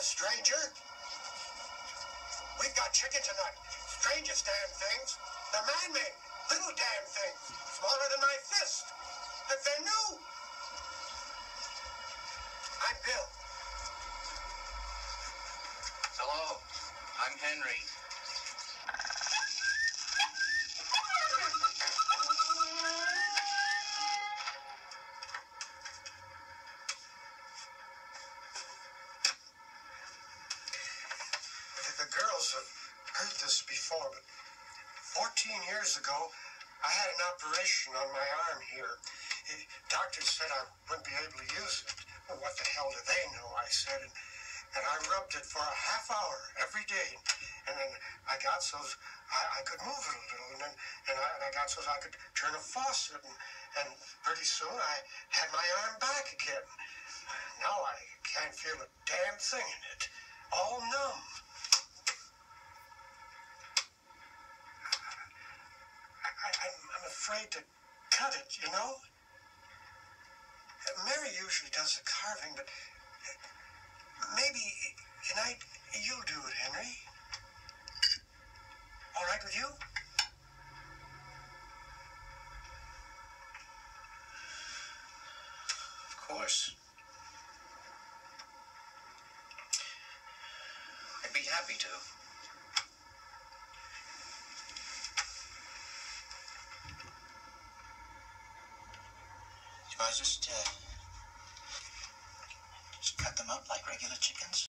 stranger. We've got chicken tonight. Strangest damn things. They're man-made. Little damn things. Smaller than my fist. If they're new. I'm Bill. Hello. I'm Henry. The girls have heard this before, but 14 years ago, I had an operation on my arm here. Doctors said I wouldn't be able to use it. Well, what the hell do they know, I said. And I rubbed it for a half hour every day. And then I got so I could move it a little. And I got so I could turn a faucet. And pretty soon I had my arm back again. Now I can't feel a damn thing in it. All numb. I'm afraid to cut it, you know? Mary usually does the carving, but maybe tonight you'll do it, Henry. All right with you? Of course. I'd be happy to. Do I just cut them up like regular chickens?